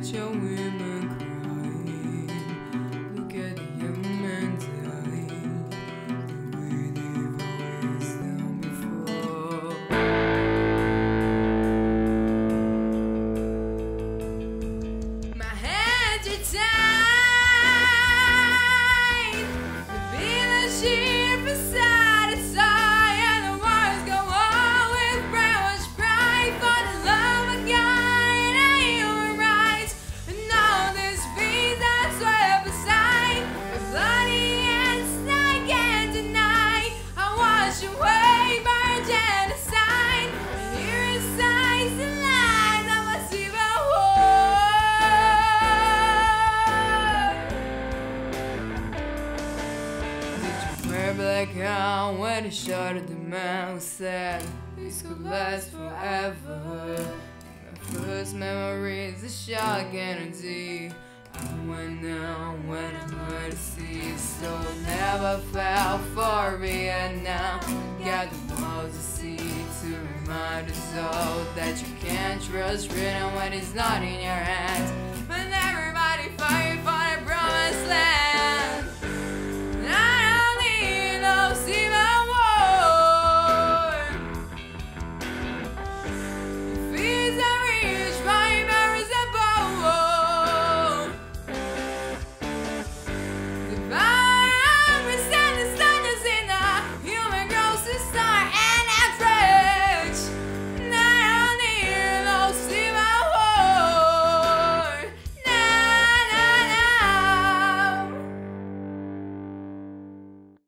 your women crying. Look at the young men dying the way they've always done before. My hands are tied, the feeling sheep beside its eye, and the wars go on with brainwash pride for the love of God and human rights. And all these beings I swear beside, the bloody hands I can't deny. I wash away by genocide, and here resides the lies of a civil war. Did you wear black gown when the shot of the man who said this could last forever? My first memory is a shock energy. I went down when I heard the sea, so never fell for Vietnam. Got the walls to see to remind us all that you can't trust freedom when it's not in your hands. When everybody fight for